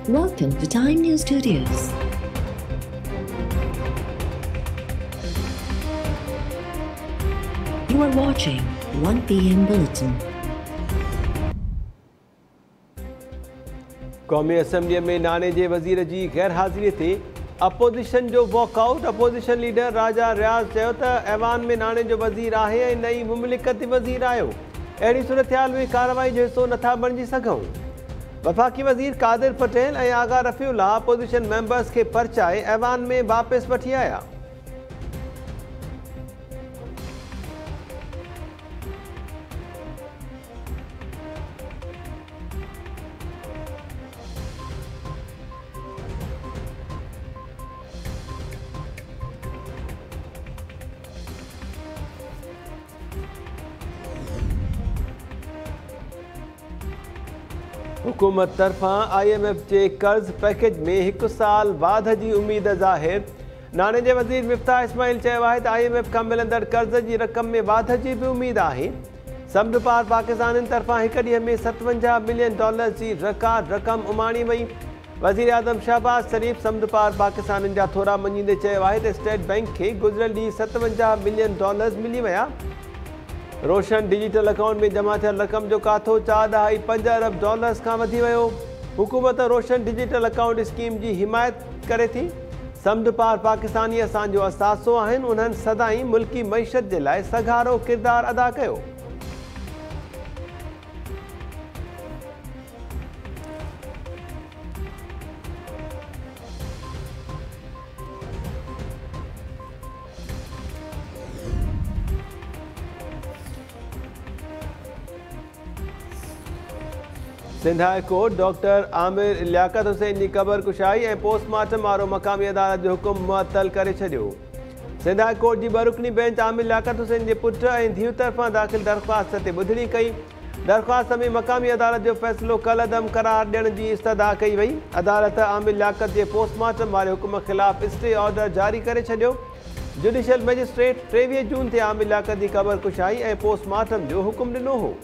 Welcome to Time News Studios. You are watching 1 PM Bulletin. क़ौमी असम्बलीअ में नाणे जे वज़ीर जी गैर हाज़िरीअ ते अपोज़िशन जो walkout. Opposition leader Raja Riaz चयो त ऐवान में नाणे जो वज़ीर आहे ऐं नई मुमलिकत वज़ीर आयो। अहिड़ी सूरतहाल में कार्रवाई जो हिसो नथा बणिजी सघूं। वफ़ाक़ी वज़ीर कादिर पटेल ऐं आगा रफ़ीउल्लाह अपोज़िशन मेंबर्स खे परचाए ऐवान में वापसि वठी आया। हुकूमत तरफ़ां IMF जे कर्ज़ पैकेज में 1 साल वाध जी उम्मीद ज़ाहिर। नाणे जे वज़ीर मिफ्ताह इस्माइल चयो आहे त IMF खां मिलंदड़ कर्ज़ जी रक़म में वाध जी बि उम्मीद आहे। समुंड पार पाकिस्तान तरफ़ां हिक ॾींहं में $57 मिलियन जी रिकार्ड रक़म उमाणी वई। वज़ीर आज़म शहबाज शरीफ़ समुंड पार पाकिस्तान जा थोरा मञींदे चयो आहे त स्टेट बैंक खे गुज़िरियल ॾींहुं $57 मिलियन मिली विया। रोशन डिजिटल अकाउंट में जमा थियल रक़म जो काथो $4.5 अरब खां वधी वियो। हुकूमत रोशन डिजिटल अकाउंट स्कीम जी हिमायत करे थी। समुंड पार पाकिस्तानी असांजो असासो आहिनि। उन्हनि सदाईं मुल्की मईशत जे लाइ सघारो किरदारु अदा कयो। Sindh high court doctor Aamir Liaquat Hussain जी क़बर कुशाई ऐं पोस्टमार्टम वारो मक़ामी अदालत जो हुकुम मुअत्तल करे छॾियो। सिंध हाई कोर्ट जी बरुकनी बेंच आमिर लियाकत हुसैन जे पुट ऐं धीउ तरफ़ां दाख़िल दरख़्वास्त ते ॿुधणी कई। दरख़्वास्त में मक़ामी अदालत जो फ़ैसिलो कलअदम करार ॾियण जी इस्तदा कई वई। अदालत आमिर लियाकत जे पोस्टमार्टम वारे हुकुम ख़िलाफ़ स्टे ऑर्डर जारी करे छॾियो। जुडिशियल मैजिस्ट्रेट 23 जून ते आमिर लियाकत जी क़बर कुशाई ऐं पोस्टमार्टम जो हुकुम ॾिनो हो।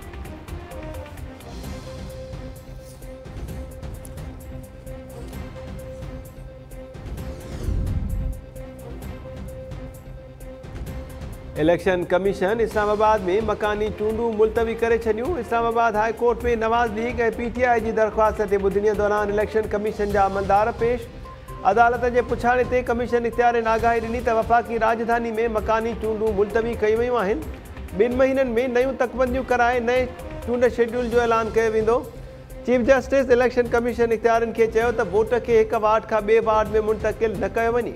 इलेक्शन कमीशन इस्लामाबाद में मकानी चूंडूं मुलतवी करे छॾियूं। इस्लामाबाद हाई कोर्ट में नवाज़ लीग ऐं PTI जी दरख़्वास्त ते ॿुधणीअ दौरान इलेक्शन कमीशन जा अमलदार पेश। अदालत जे पुछाणे ते कमीशन इख़्तियारनि आगाही ॾिनी त वफ़ाक़ी राजधानी में मकानी चूंडूं मुलतवी कयूं वयूं आहिनि। 2 महीननि में नयूं तकबंदियूं कराए नए चूंड शेड्यूल जो ऐलान कयो वेंदो। चीफ जस्टिस इलेक्शन कमीशन इख़्तियारनि खे चयो त वोट खे हिक वार्ड खां ॿिए वार्ड में मुंतक़िल न कयो वञे।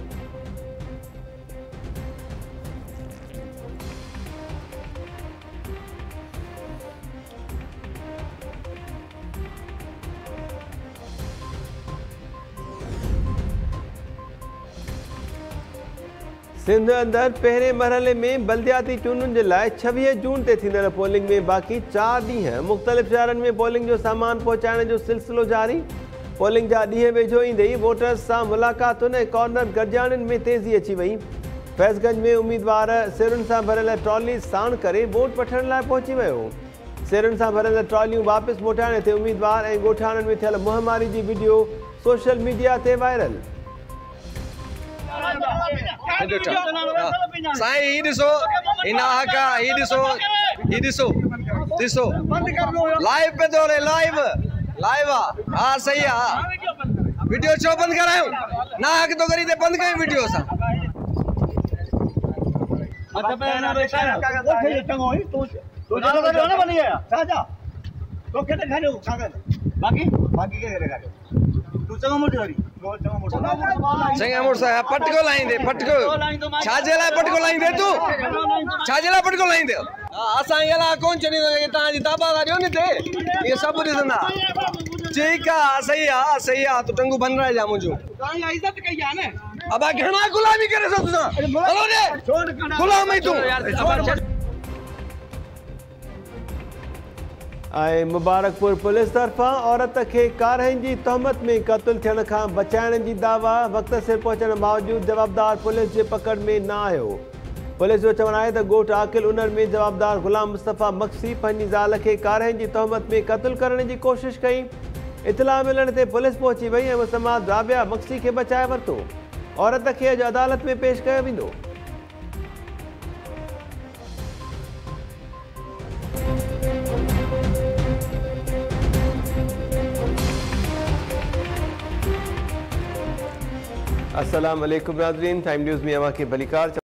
सिंध अंदर पहिरें मरहले में बल्दियाती चूंडुनि जे लाइ 26 जून ते थींदड़ पोलिंग में बाक़ी 4 ॾींहं मुख़्तलिफ़ शहरनि में पोलिंग जो सामान पहुचाइण जो सिलसिलो जारी। पोलिंग जा ॾींहं वेझो ईंदे ई वोटर्स सां मुलाक़ातुनि ऐं कॉर्नर गॾिजाणियुनि में तेज़ी अची वई। फैज़गंज में उम्मीदवार सिरुनि सां भरियल ट्रॉली साण करे वोट वठण लाइ पहुची वियो। सिरुनि सां भरियल ट्रॉलियूं वापसि मोटाइण ते उम्मीदवार ऐं ॻोठाणनि में थियल मुहमारी जी वीडियो सोशल मीडिया ते वायरल। साईं ही ॾिसो इना हका ही ॾिसो लाइव पे तो लाइव हां सही है। वीडियो छो बंद करायो ना हक तो करी ते बंद कयो वीडियो सा अच्छा पे ना रे चंगो ही तू ना बनी गया राजा तो केते खायो बाकी के करे तू चंगो मोटी करी संगे मोर सा पटको लाइन दे पटको छाजेला पटको लाइन दे तू छाजेला पटको लाइन दे असा येला कोन चनी ता जी ताबा गाडियो ने ते ये सब दिसना ठीक है सही है तू टंगू बन रहा जा मुजो काई इज्जत कई है ने अब घणा गुलामी करे सो तुसा हेलो ने गुलाम है तू मुबारकपुर पुलिस तरफा औरत के कारहन की तहमत में कत्ल थियण खां बचाइण की दावा वक्त सिर पहुंचण बावजूद जवाबदार पुलिस के पकड़ में न आयो। पुलिस जो चवण है तो ॻोठ आकिल उनर में जवाबदार गुलाम मुस्तफ़ा मक्सी पंहिंजी ज़ाल के कारहन की तहमत में कत्ल करण की कोशिश कई। इतला मिलण ते पुलिस पहुची वई ऐं मुसलमान राबिया मक्सी खे बचाए वरितो। औरत खे अॼु अदालत में पेश कयो वेंदो। अस्सलाम वालेकुम नाज़रीन, टाइम न्यूज़ में अवां खे भलीकार।